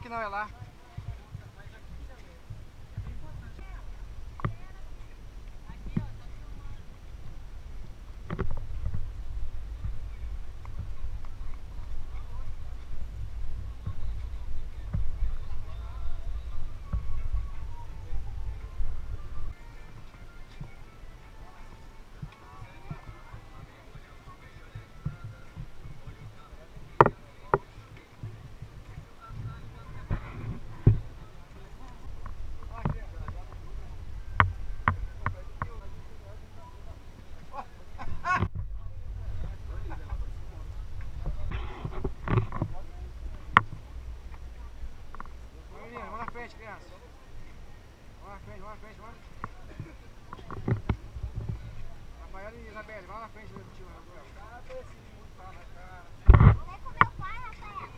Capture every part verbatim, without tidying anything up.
aqui não, é lá. Criança. Vamos na frente, vamos na frente, vamos. Rafael e Isabelle, vamos na frente do tio Rafael. Cadê esse muito pra cá? Vou com meu pai, Rafael.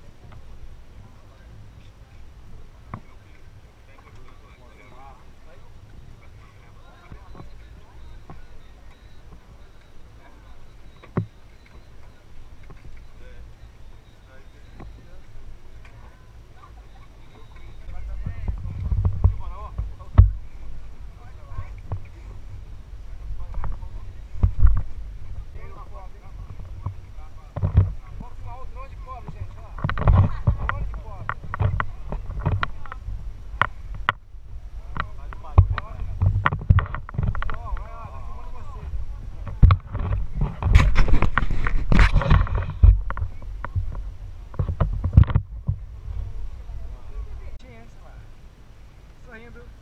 Sorrindo.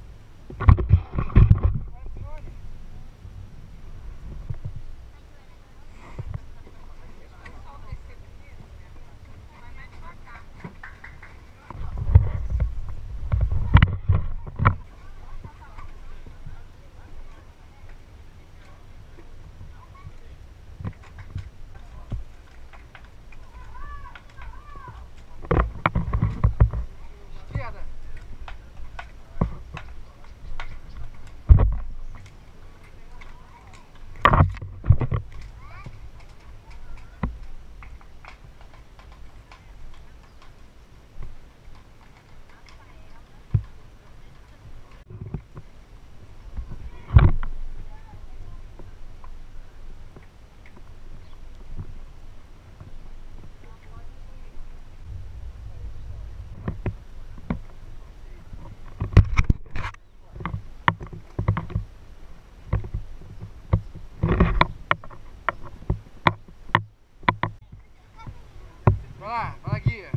Vai lá, vai lá, guia.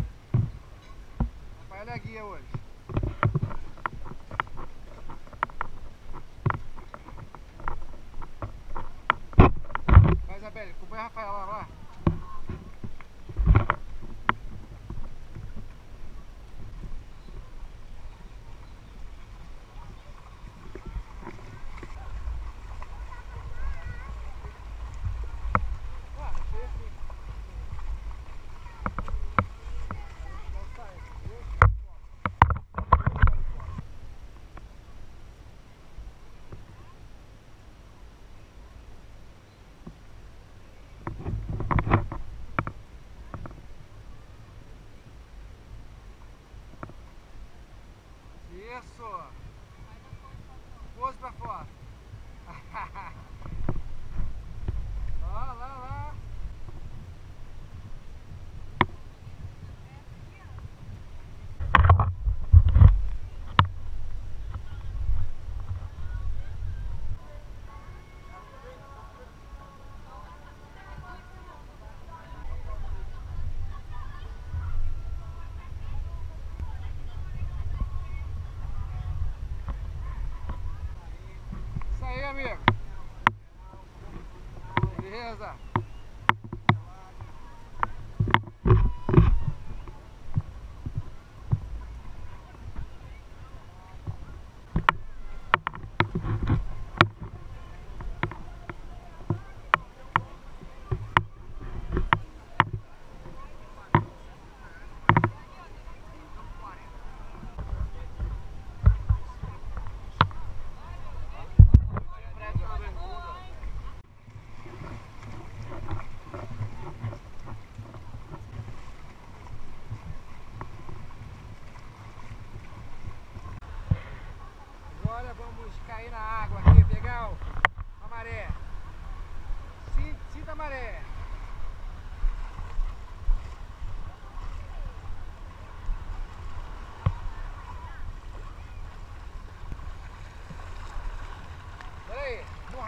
Rafael é a guia hoje. Vai, Isabelle, acompanha a Rafael lá, lá. Isso! Pose pra fora! Lá, lá, lá! Isso aí, amigo! Beleza!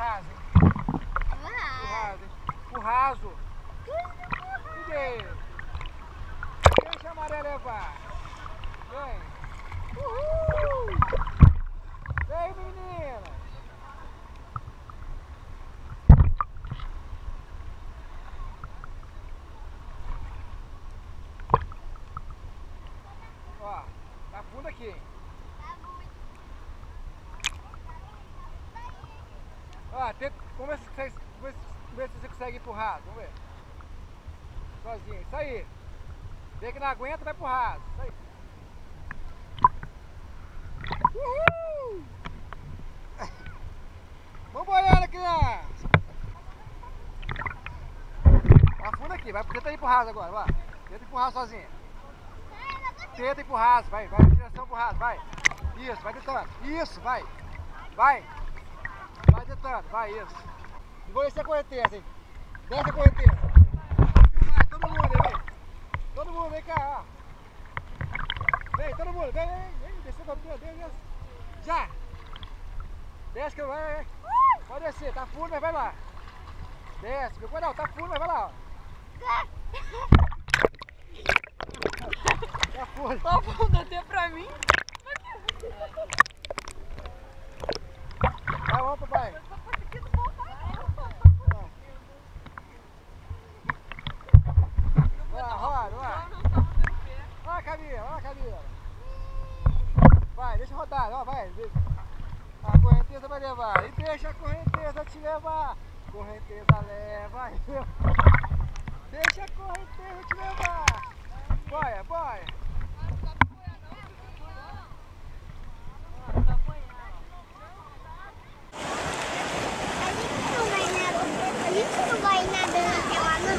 raso, hein? Pro raso, hein? Pro raso. Ninguém. Deixa a amarela levar. Vem. Uhul. Vem, menina. Ó, tá fundo aqui, hein? Ó, tenta, vamos ver se, você, vamos ver se você consegue ir pro raso, vamos ver. Sozinho, isso aí. Vê que não aguenta, vai pro raso, isso aí. Uhul! Vamos boiando, criança! Afunda aqui, vai, tenta ir pro raso agora, vai. Tenta ir pro raso sozinho. Tenta ir pro raso, vai, vai em direção pro raso, vai. Isso, vai tentando. Isso, vai. Vai. Vai tentando, vai, isso. E vou descer a correnteza, hein? Desce a correnteza. Vai, todo mundo aí, vem. Todo mundo, vem cá, ó. Vem, todo mundo, vem, vem, vem. Desceu com a tua, desce, desce. Já. Desce que eu vai. Pode descer, tá fundo, mas vai lá. Desce, meu não, tá fundo, mas vai lá, ó. Tá fundo. Tá fundo até pra mim. Vai, vamos, papai. Vai, roda, vai. Vai, Camila, vai, Camila. Vai, deixa rodar, ó, vai. A correnteza vai levar. E deixa a correnteza te levar. Correnteza leva. Deixa a correnteza te levar. Boia, boia. A gente não vai nadando até lá, não.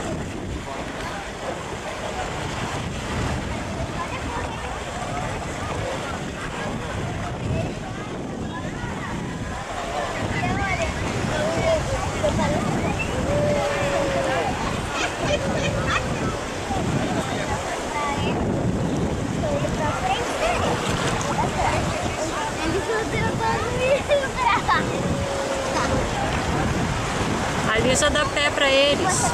Ali só dá pé pra eles.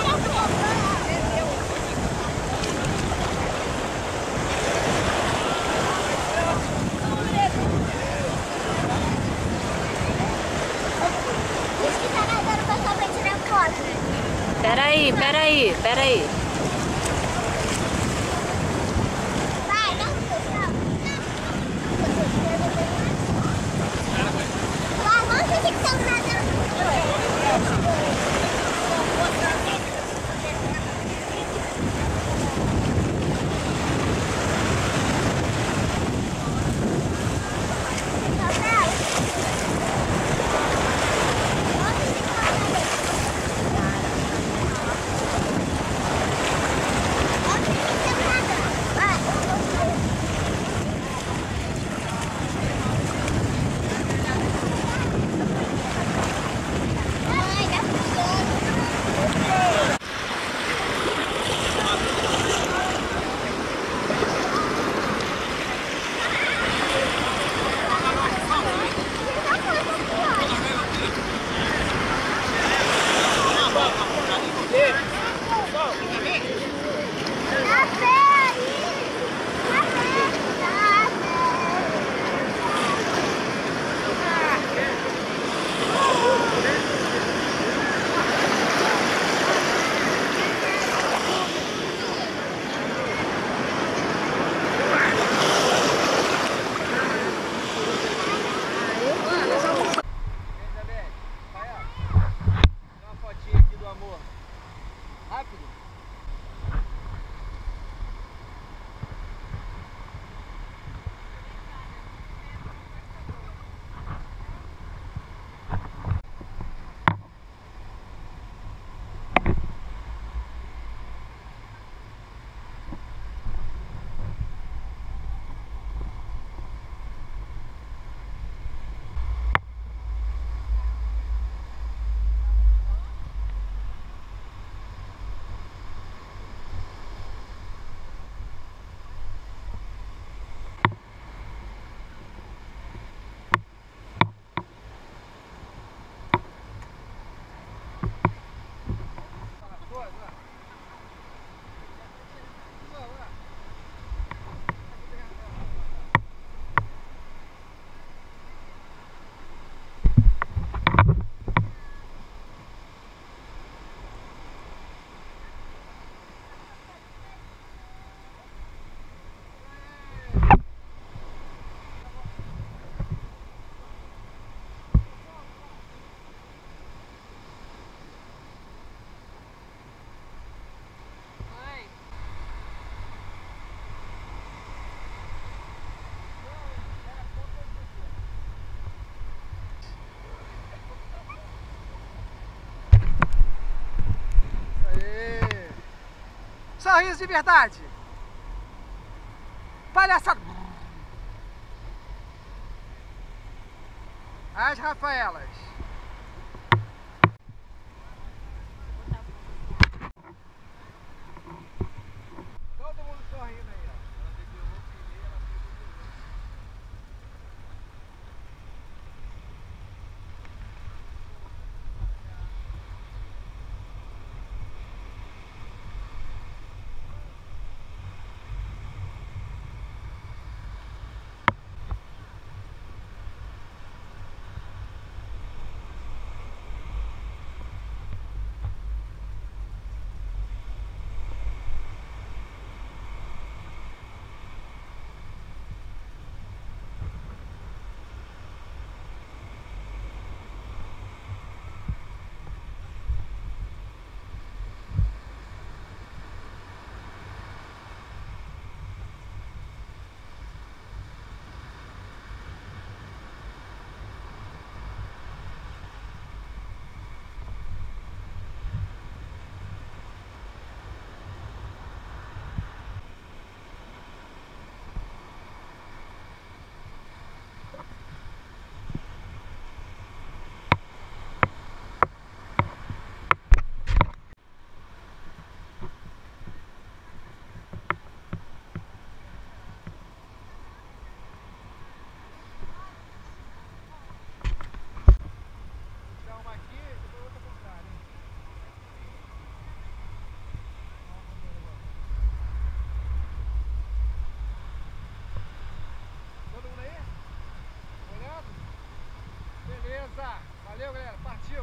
Peraí, peraí, peraí. Vai, não, pessoal. Vai, vamos ver que estão nadando. sorriso de verdade. Palhaçada. As Rafaelas. Todo mundo sorrindo aí, ó. Valeu, galera. Partiu.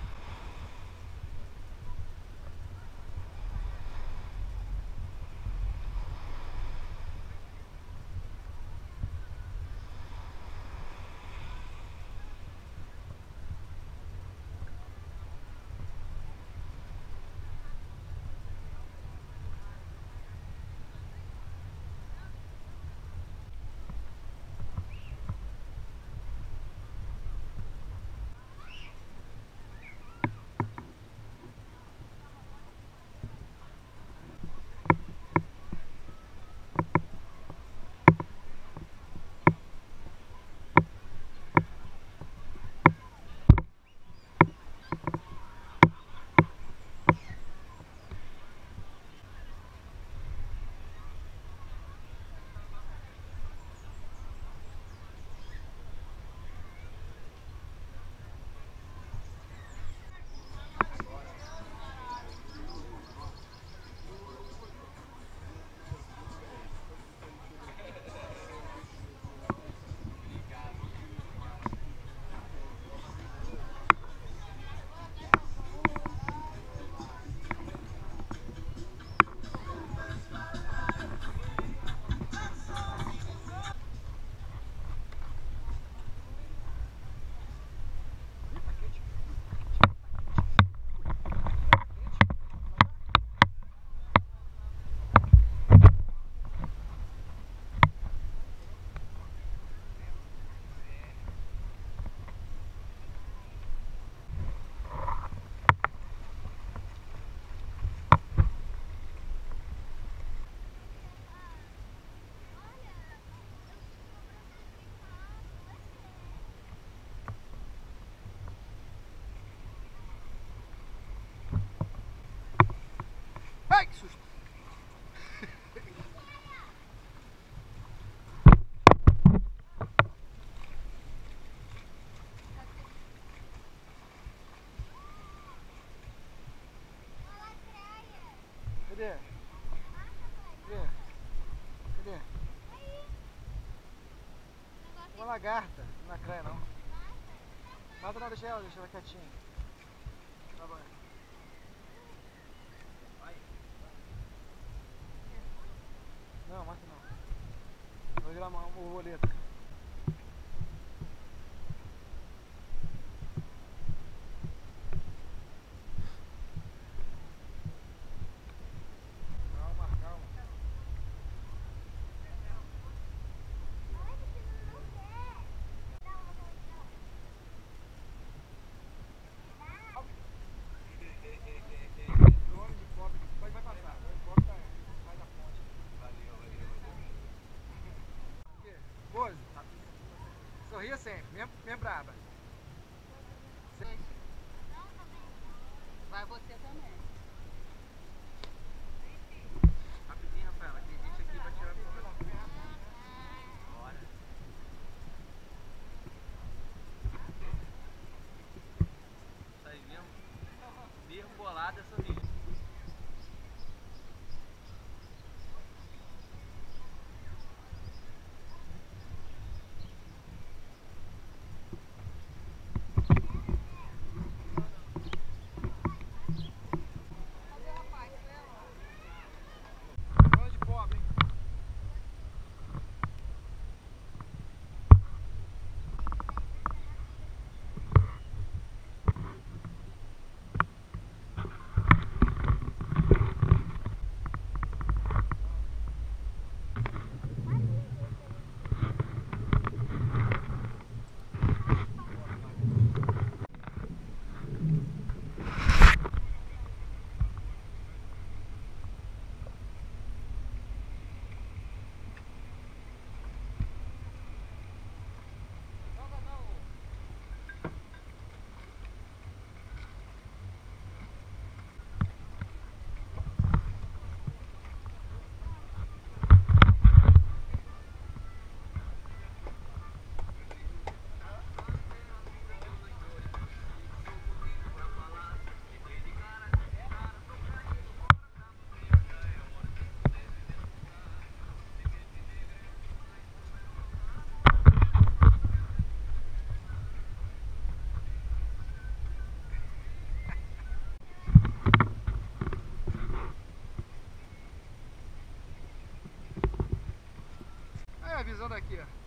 Ai, que susto! Cadê? Cadê? Cadê? Uma lagarta, não é craia não. Nada não, deixa ela, deixa ela quietinha. Tá bom. Não, mata não. Vou virar uma borboleta. Calma, calma. O homem de pobre vai passar. O pobre tá. você sempre, mesmo, mesmo braba. Vai você também. Rapidinho, Rafaela, tem gente aqui pra tirar foto. Bora. Isso aí mesmo? Mesmo bolada essa minha. Bando de pobre, hein? Aí a visão daqui, ó.